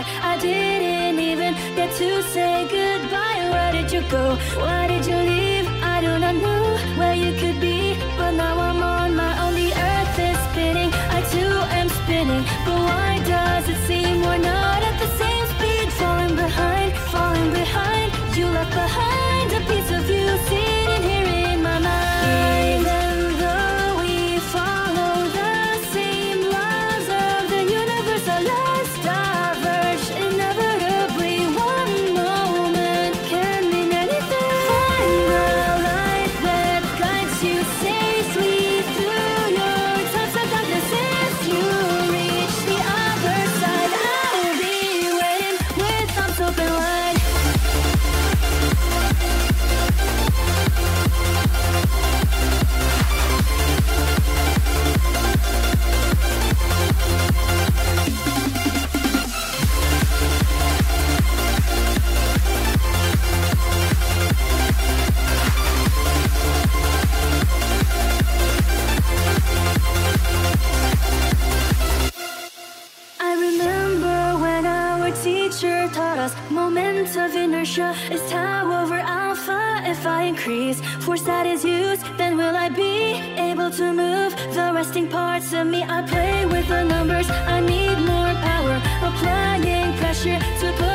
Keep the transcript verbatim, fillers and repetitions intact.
heart. I didn't even get to say goodbye. Where did you go? Why did you leave? I do not know where you could be, but now I'm on my own. The earth is spinning, I too am spinning. But why does it seem we're not at the same speed? Falling behind, falling behind. You left behind a piece of you sitting here in my mind. Even though we follow the same laws of the universe, our lives diverge inevitably. One moment can mean anything. Find the light that guides you safely through your times of darkness. If you reach the other side, I'll be waiting with arms open wide. I remember when our teacher taught us moment of inertia is tau over alpha. If I increase force that is used, then will I be able to move the resting parts of me? I play with the numbers, I need more power, applying pressure to put